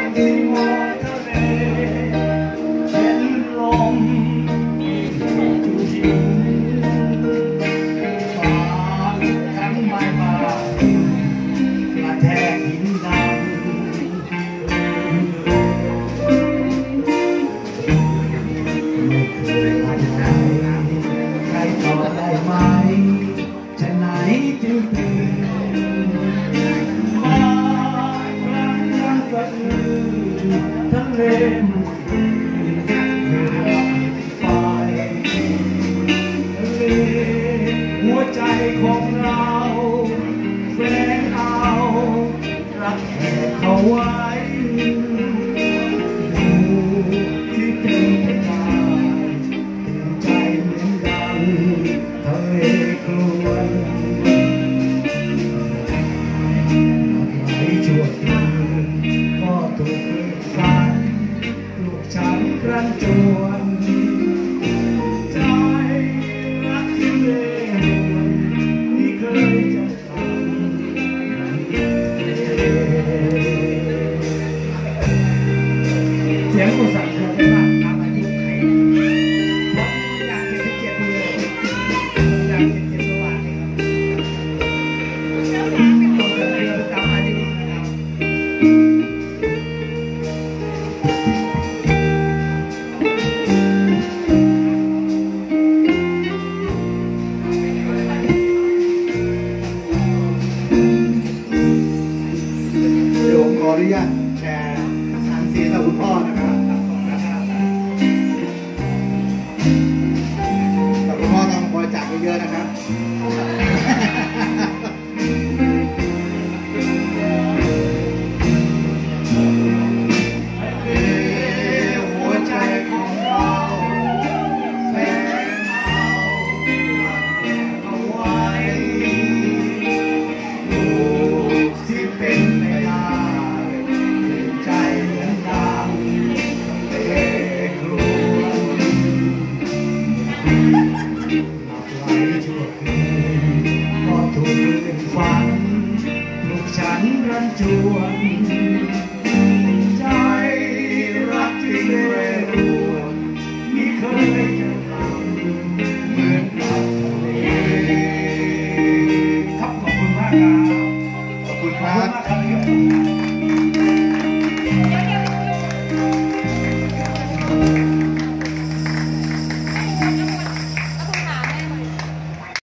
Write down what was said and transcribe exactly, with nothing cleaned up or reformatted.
อิงมองทะเลเห็นลมมีจูจิงฟ้าทั้งใบไม้กระแทกหินดังไม่เคยทำไหนใครต่อได้ไหมฉะไหนจึงตื่นมาครั้งนั้นก็คือทะเลมันเรือไปทะเลหัวใจของเราแฝงเอารักแค่เขาไว้ดูที่เป็นไปได้ตื่นใจเหมือนดังทะเลครวญไหลชั่วคืนก็ถูกคลื่นซัดลูกฉันครั้นจวนใจรักที่เลวที่เคยจะฟังเสียงกูสั่นคลอนมากตามอายุไขเพราะอยากเจ็ดสิบเจ็ดปีเลยอยากเจ็ดสิบเจ็ดประวัติครับต้องเกิดเรื่องตามอายุนะครับเดี๋ยวผมขออนุญาตแชร์สารเสียงกับคุณพ่อนะครับแต่คุณพ่อต้องบริจาคเยอะๆนะครับหัวใจของเราแฝงเอารักแค่เอาไว้ดูที่เป็นไปได้ตื่นใจเหมือนดังทะเลครวญหลับไหลชั่วคืนก็ถูกคลื่นฝันลูกฉันรันจวน